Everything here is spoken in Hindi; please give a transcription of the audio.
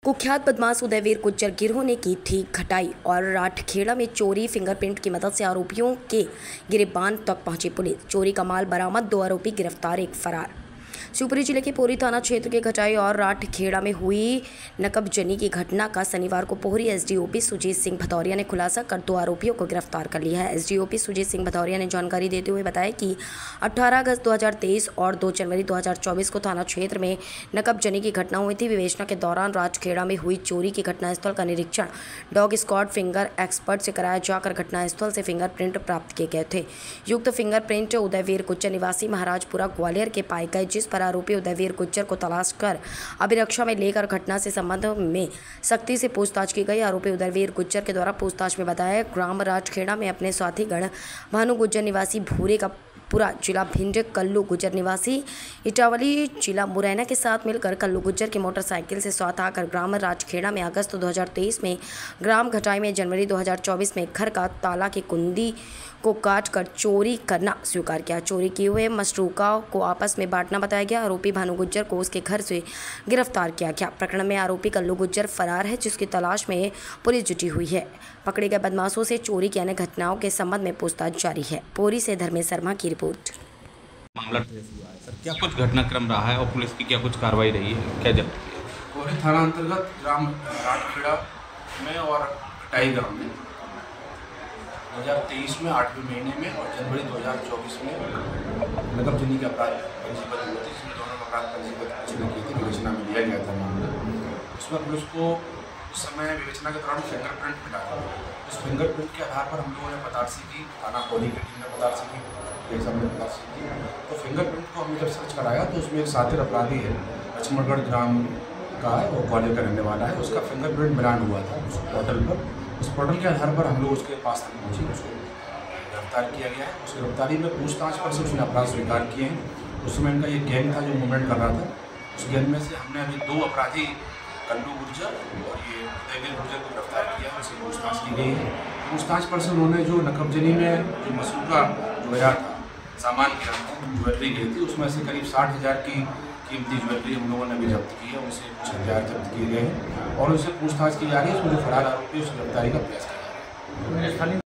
कुख्यात बदमाश उदयवीर गुज्जर गिरोह ने की थी घटाई और राठखेड़ा में चोरी। फिंगरप्रिंट की मदद से आरोपियों के गिरेबान तक पहुंची पुलिस। चोरी का माल बरामद, 2 आरोपी गिरफ्तार, एक फरार। शिवपुरी जिले के पोहरी थाना क्षेत्र के घटाई और राठखेड़ा में हुई नकबजनी की घटना का शनिवार को पोहरी एसडीओपी सुजीत सिंह भदौरिया ने खुलासा कर 2 आरोपियों को गिरफ्तार कर लिया है। एसडीओपी सुजीत सिंह भदौरिया ने जानकारी देते हुए बताया कि 18 अगस्त 2023 और 2 जनवरी 2024 को थाना क्षेत्र में नकबजनी की घटना हुई थी। विवेचना के दौरान राठखेड़ा में हुई चोरी की घटनास्थल का निरीक्षण डॉग स्क्वाड फिंगर एक्सपर्ट से कराया जाकर घटनास्थल से फिंगरप्रिंट प्राप्त किए गए थे। युक्त फिंगरप्रिंट उदयवीर गुज्जर निवासी महाराजपुरा ग्वालियर के पाए गए, जिस पर आरोपी उदयवीर गुज्जर को तलाश कर अभिरक्षा में लेकर घटना से संबंध में सख्ती से पूछताछ की गई। आरोपी उदयवीर गुज्जर के द्वारा पूछताछ में बताया, ग्राम राठखेड़ा में अपने साथीगण भानु गुज्जर निवासी भूरे का पूरा जिला भिंड, कल्लू गुज्जर निवासी इटावली जिला मुरैना के साथ मिलकर कल्लू गुज्जर की मोटरसाइकिल से साथ आकर ग्राम राठखेड़ा में अगस्त 2023 में, ग्राम घटाई में जनवरी 2024 में घर का ताला की कुंडी को काट कर चोरी करना स्वीकार किया। चोरी किए हुए मशरूका को आपस में बांटना बताया गया। आरोपी भानु गुज्जर को उसके घर से गिरफ्तार किया गया। प्रकरण में आरोपी कल्लू गुज्जर फरार है, जिसकी तलाश में पुलिस जुटी हुई है। पकड़े गए बदमाशों से चोरी की अन्य घटनाओं के संबंध में पूछताछ जारी है। पोहरी से धर्मेश शर्मा की रिपोर्ट। मामला ट्रेस हुआ है सर, क्या कुछ घटनाक्रम रहा है और पुलिस की क्या कुछ कार्रवाई रही है, क्या जब्त किया? पोहरी थाना अंतर्गत ग्राम राठखेड़ा में और घटाई गांव में 2023 में 8वें महीने में और जनवरी 2024 में नकबजनी का अपराध पंजीबद्ध हुए थे, जिसमें दोनों अपराध पंजीबद्ध की थी। विवेचना में लिया गया था मामला। उसमें पुलिस को उस समय विवेचना के दौरान फिंगरप्रिंट मिला था। उस फिंगरप्रिंट के आधार पर हम लोगों ने पतारसी की, थाना पोहरी की टीम ने पतारसी की, हमने पतारसी की। तो फिंगरप्रिंट को हमने जब सर्च कराया तो उसमें एक साथी अपराधी है, लक्ष्मणगढ़ ग्राम का है, वो ग्वालियर का रहने वाला है। उसका फिंगरप्रिंट मिलान हुआ था उस पोर्टल पर। उस पोर्टल के आधार पर हम लोग उसके पास तक पहुँचे, उसको गिरफ्तार किया गया है। उस गिरफ्तारी में पूछताछ पर से उसने अपराध स्वीकार किए हैं। उस समय इनका एक गैंग था जो मूवमेंट कर रहा था। उस गैंग में से हमने अभी 2 अपराधी कल्लू गुर्जर और ये उदयवीर गुर्जर को गिरफ्तार किया है। उसकी पूछताछ की गई है। पूछताछ पर से उन्होंने जो नकबजनी में जो मशरूका जो गया था, सामान गिरा था, ज्वेलरी गई थी, उसमें से करीब 60,000 की कीमती ज्वेलरी हम लोगों ने भी जब्त की है। उनसे कुछ हथियार जब्त किए गए हैं और उनसे पूछताछ की जा रही है। उसमें जो फरार आरोपी है उसकी गिरफ्तारी का प्रयास किया जा रहा है।